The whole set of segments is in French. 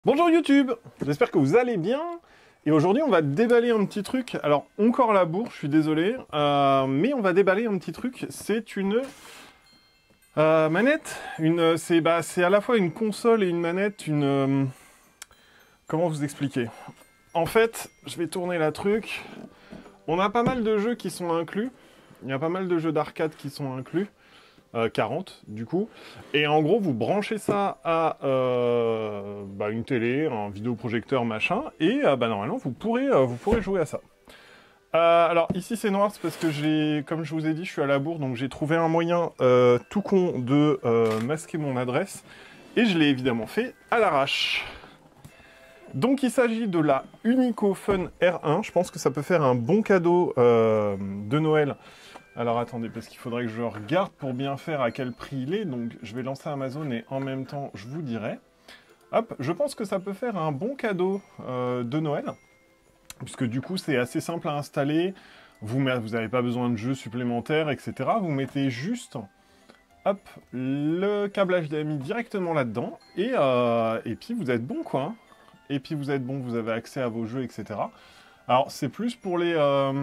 Bonjour YouTube, j'espère que vous allez bien. Et aujourd'hui on va déballer un petit truc. Alors encore la bourre, je suis désolé, mais on va déballer un petit truc. C'est une manette. C'est à la fois une console et une manette. Comment vous expliquer? En fait, je vais tourner la truc. On a pas mal de jeux qui sont inclus. Il y a pas mal de jeux d'arcade qui sont inclus. 40 du coup, et en gros vous branchez ça à une télé, un vidéoprojecteur machin, et normalement vous pourrez jouer à ça. Alors ici c'est noir, c'est parce que comme je vous ai dit, je suis à la bourre, donc j'ai trouvé un moyen tout con de masquer mon adresse, et je l'ai évidemment fait à l'arrache. Donc il s'agit de la Unico Fun R1, je pense que ça peut faire un bon cadeau de Noël. Alors attendez, parce qu'il faudrait que je regarde pour bien faire à quel prix il est, donc je vais lancer Amazon et en même temps je vous dirai. Hop, je pense que ça peut faire un bon cadeau de Noël, puisque du coup c'est assez simple à installer, vous n'avez pas besoin de jeux supplémentaires, etc. Vous mettez juste, hop, le câble HDMI directement là-dedans, et puis vous êtes bon quoi. Et puis vous êtes bon, vous avez accès à vos jeux, etc. Alors c'est plus pour les...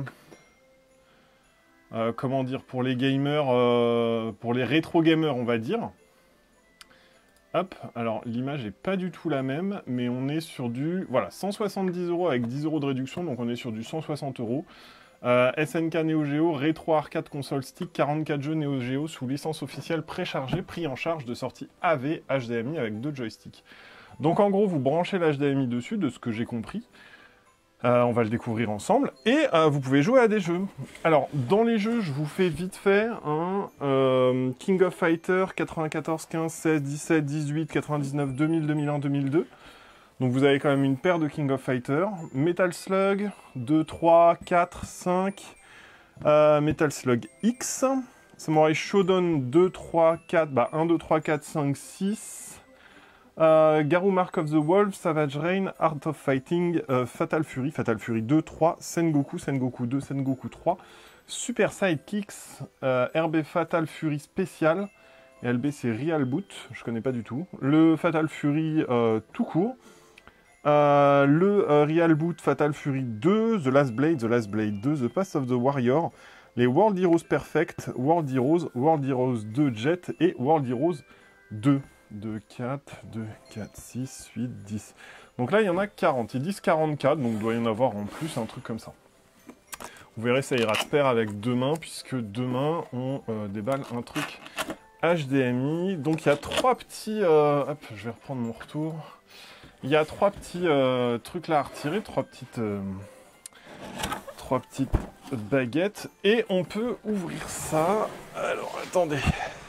comment dire, pour les gamers, pour les rétro gamers, on va dire. Hop, alors l'image est pas du tout la même, mais on est sur du, voilà, 170 € avec 10 € de réduction, donc on est sur du 160 €. SNK Neo Geo, rétro arcade console stick, 44 jeux Neo Geo sous licence officielle préchargée, pris en charge de sortie AV HDMI avec 2 joysticks. Donc en gros, vous branchez l'HDMI dessus, de ce que j'ai compris. On va le découvrir ensemble, et vous pouvez jouer à des jeux. Alors, dans les jeux, je vous fais vite fait un King of Fighters 94, 15, 16, 17, 18, 99, 2000, 2001, 2002. Donc vous avez quand même une paire de King of Fighters. Metal Slug, 2, 3, 4, 5. Metal Slug X. Samurai Shodown 2, 3, 4, 1, 2, 3, 4, 5, 6. Garou Mark of the Wolf, Savage Rain, Art of Fighting, Fatal Fury 2, 3, Sengoku 2, Sengoku 3, Super Sidekicks, RB Fatal Fury Spécial, et LB c'est Real Boot, je connais pas du tout, le Fatal Fury tout court, le Real Boot Fatal Fury 2, The Last Blade 2, The Path of the Warrior, les World Heroes Perfect, World Heroes 2 Jet et World Heroes 2. 2, 4, 2, 4, 6, 8, 10. Donc là, il y en a 40. Ils disent 44, donc il doit y en avoir en plus, un truc comme ça. Vous verrez, ça ira de pair avec demain, puisque demain, on déballe un truc HDMI. Donc il y a trois petits... hop, je vais reprendre mon retour. Il y a trois petits trucs là à retirer, trois petites baguettes. Et on peut ouvrir ça. Alors, attendez.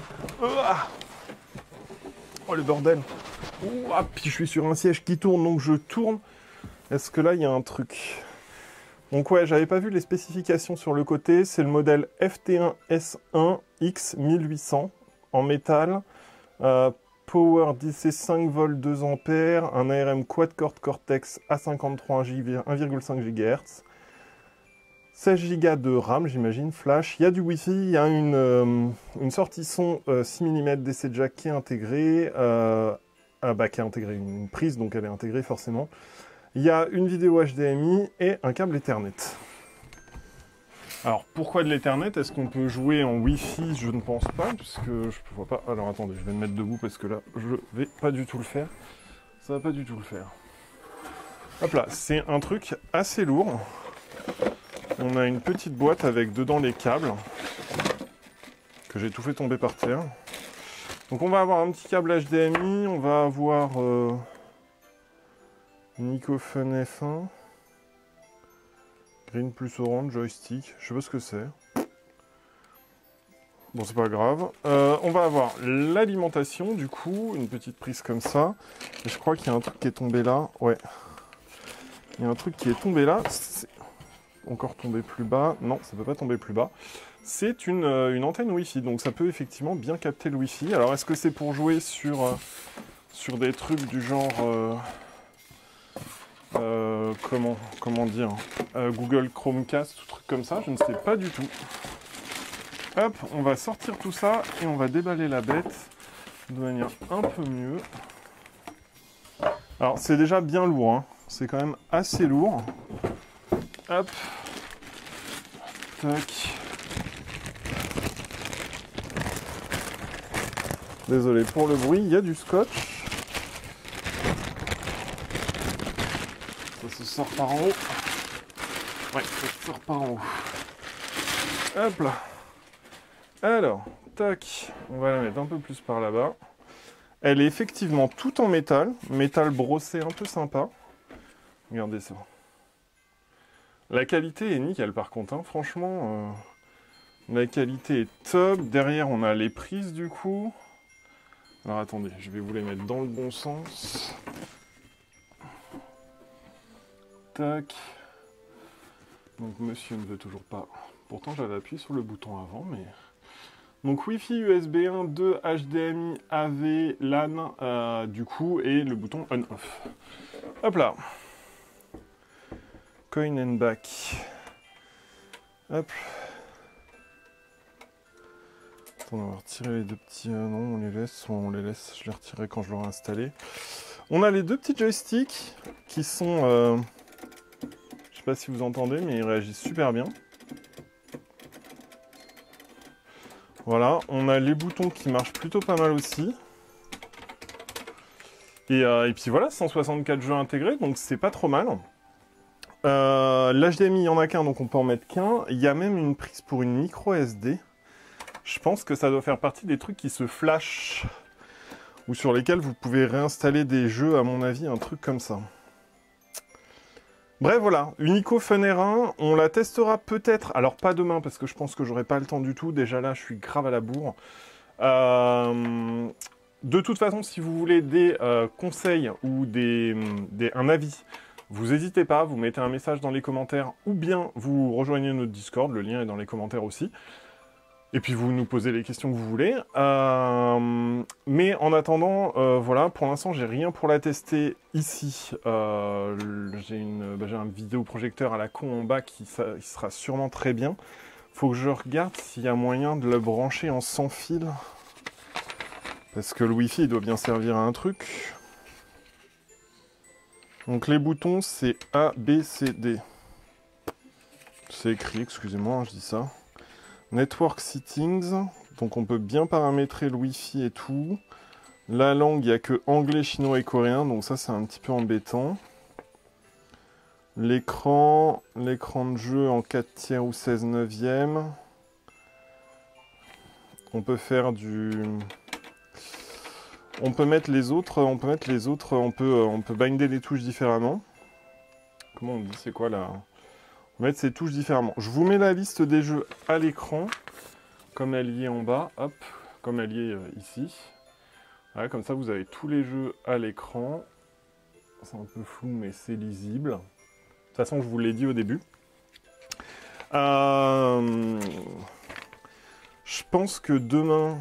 Oh le bordel. Ah, puis je suis sur un siège qui tourne, donc je tourne. Est-ce que là, il y a un truc? Donc ouais, j'avais pas vu les spécifications sur le côté. C'est le modèle FT1S1 X1800 en métal. Power DC 5 volts 2 ampères. Un ARM quad-core Cortex A53 1,5 GHz. 16 Go de RAM, j'imagine, flash. Il y a du Wi-Fi, il y a une sortie son 6 mm DC jack qui est intégrée, qui est intégrée, une prise, donc elle est intégrée forcément. Il y a une vidéo HDMI et un câble Ethernet. Alors, pourquoi de l'Ethernet? Est-ce qu'on peut jouer en Wi-Fi? Je ne pense pas, puisque je ne vois pas... Alors, attendez, je vais me mettre debout, parce que là, je vais pas du tout le faire. Ça va pas du tout le faire. Hop là, c'est un truc assez lourd. On a une petite boîte avec dedans les câbles que j'ai tout fait tomber par terre. Donc on va avoir un petit câble HDMI, on va avoir Unico Fun F1, Green plus Orange, joystick, je sais pas ce que c'est. Bon, c'est pas grave. On va avoir l'alimentation, du coup, une petite prise comme ça. Et je crois qu'il y a un truc qui est tombé là. Ouais. Il y a un truc qui est tombé là. Encore tomber plus bas. Non, ça peut pas tomber plus bas. C'est une antenne Wi-Fi, donc ça peut effectivement bien capter le Wi-Fi. Alors, est-ce que c'est pour jouer sur des trucs du genre... comment dire Google Chromecast, ou truc comme ça, je ne sais pas du tout. Hop, on va sortir tout ça et on va déballer la bête de manière un peu mieux. Alors, c'est déjà bien lourd, hein. C'est quand même assez lourd. Hop. Tac. Désolé pour le bruit, il y a du scotch. Ça se sort par en haut. Ouais, ça se sort par en haut. Hop là. Alors, tac. On va la mettre un peu plus par là-bas. Elle est effectivement toute en métal. Métal brossé un peu sympa. Regardez ça. La qualité est nickel par contre, hein. Franchement, la qualité est top. Derrière, on a les prises du coup. Alors attendez, je vais vous les mettre dans le bon sens. Tac. Donc monsieur ne veut toujours pas. Pourtant j'avais appuyé sur le bouton avant, mais... Donc Wi-Fi, USB 1, 2, HDMI, AV, LAN, du coup, et le bouton on-off. Hop là. Coin and back. Hop. Attends, on va retirer les deux petits... non, on les laisse, je les retirerai quand je l'aurai installé. On a les deux petits joysticks qui sont... je sais pas si vous entendez, mais ils réagissent super bien. Voilà, on a les boutons qui marchent plutôt pas mal aussi. Et puis voilà, 164 jeux intégrés, donc c'est pas trop mal. L'HDMI, il n'y en a qu'un, donc on peut en mettre qu'un. Il y a même une prise pour une micro SD. Je pense que ça doit faire partie des trucs qui se flashent, ou sur lesquels vous pouvez réinstaller des jeux, à mon avis, un truc comme ça. Bref, voilà, Unico Fun R1, on la testera peut-être, alors pas demain, parce que je pense que j'aurai pas le temps du tout, déjà là, je suis grave à la bourre. De toute façon, si vous voulez des conseils ou un avis, vous n'hésitez pas, vous mettez un message dans les commentaires, ou bien vous rejoignez notre Discord, le lien est dans les commentaires aussi. Et puis vous nous posez les questions que vous voulez. Mais en attendant, voilà, pour l'instant, j'ai rien pour la tester ici. J'ai un vidéoprojecteur à la con en bas qui sera sûrement très bien. Faut que je regarde s'il y a moyen de le brancher en sans fil. Parce que le Wi-Fi, il doit bien servir à un truc. Donc les boutons, c'est A, B, C, D. C'est écrit, excusez-moi, je dis ça. Network Settings, donc on peut bien paramétrer le Wi-Fi et tout. La langue, il n'y a que anglais, chinois et coréen, donc ça c'est un petit peu embêtant. L'écran de jeu en 4 tiers ou 16 neuvième. On peut faire du... On peut mettre les autres, on peut binder les touches différemment. Comment on dit, c'est quoi là ? On va mettre ces touches différemment. Je vous mets la liste des jeux à l'écran, comme elle y est en bas, hop, comme elle y est ici. Voilà, comme ça vous avez tous les jeux à l'écran. C'est un peu flou, mais c'est lisible. De toute façon, je vous l'ai dit au début. Je pense que demain,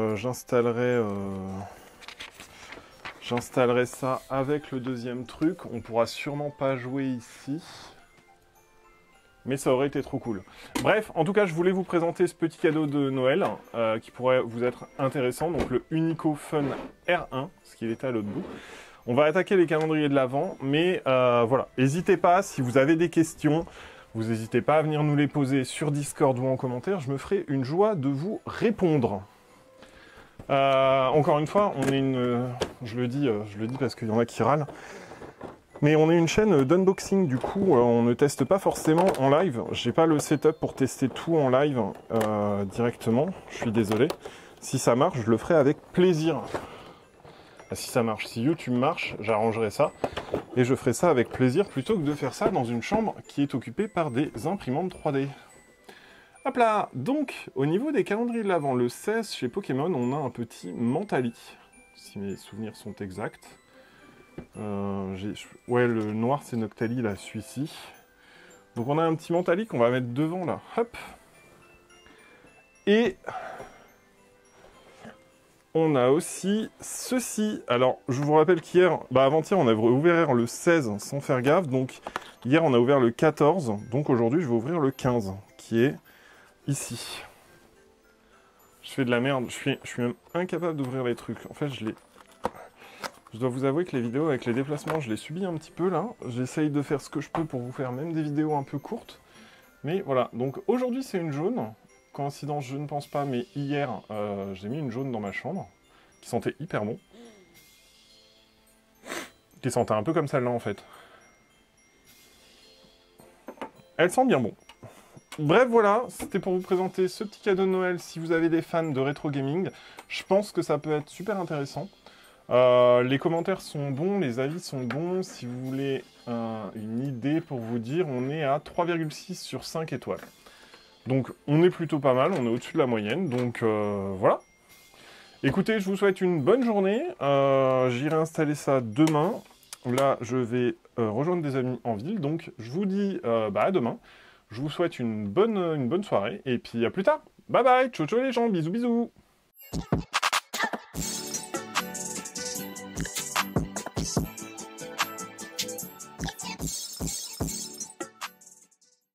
j'installerai ça avec le deuxième truc. On pourra sûrement pas jouer ici. Mais ça aurait été trop cool. Bref, en tout cas, je voulais vous présenter ce petit cadeau de Noël qui pourrait vous être intéressant. Donc le Unico Fun R1, ce qu'il était à l'autre bout. On va attaquer les calendriers de l'Avent, mais voilà. N'hésitez pas, si vous avez des questions, vous n'hésitez pas à venir nous les poser sur Discord ou en commentaire. Je me ferai une joie de vous répondre. Encore une fois, on est une... je le dis parce qu'il y en a qui râlent. Mais on est une chaîne d'unboxing, du coup, on ne teste pas forcément en live. J'ai pas le setup pour tester tout en live directement, je suis désolé. Si ça marche, je le ferai avec plaisir. Ah, si ça marche, si YouTube marche, j'arrangerai ça. Et je ferai ça avec plaisir, plutôt que de faire ça dans une chambre qui est occupée par des imprimantes 3D. Hop là. Donc, au niveau des calendriers de l'Avent, le 16, chez Pokémon, on a un petit Mentali, si mes souvenirs sont exacts. Ouais, le noir c'est Noctali, là, celui-ci. Donc on a un petit Mentali qu'on va mettre devant, là. Hop. Et on a aussi ceci. Alors, je vous rappelle qu'hier, avant-hier, on a ouvert le 16 sans faire gaffe. Donc, hier, on a ouvert le 14. Donc, aujourd'hui, je vais ouvrir le 15, qui est ici. Je fais de la merde. Je suis même incapable d'ouvrir les trucs. En fait, je Je dois vous avouer que les vidéos avec les déplacements, je les subis un petit peu là. J'essaye de faire ce que je peux pour vous faire même des vidéos un peu courtes. Mais voilà, donc aujourd'hui c'est une jaune. Coïncidence, je ne pense pas, mais hier, j'ai mis une jaune dans ma chambre, qui sentait hyper bon. Qui sentait un peu comme celle-là en fait. Elle sent bien bon. Bref, voilà, c'était pour vous présenter ce petit cadeau de Noël si vous avez des fans de rétro gaming. Je pense que ça peut être super intéressant. Les commentaires sont bons, les avis sont bons. Si vous voulez une idée pour vous dire, on est à 3,6 sur 5 étoiles. Donc on est plutôt pas mal, on est au-dessus de la moyenne, donc voilà. Écoutez, je vous souhaite une bonne journée. J'irai installer ça demain. Là, je vais rejoindre des amis en ville, donc je vous dis à demain. Je vous souhaite une bonne soirée, et puis à plus tard. Bye bye, ciao ciao les gens, bisous bisous.